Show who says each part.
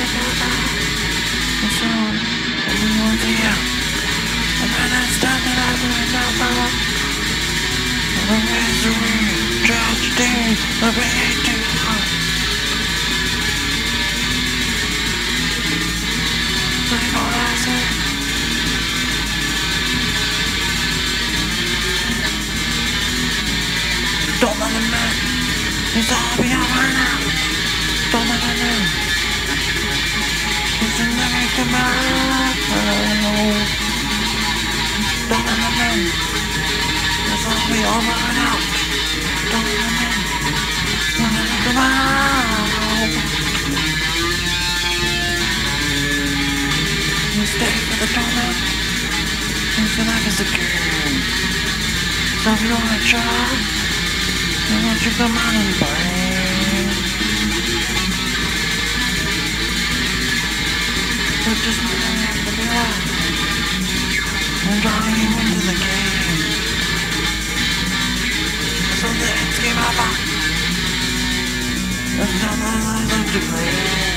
Speaker 1: Don't let him in. He's all beyond right now. Don't let him in. He's in never come out. Don't let him in. He's all beyond right now. Don't let him in. Don't let him come out. You stay for the tournament. He's the life is a game. So if you wanna try, why don't you come on and play? But just not have to be loud and drawing you into the game. So the ends game over. There's no more life left to play.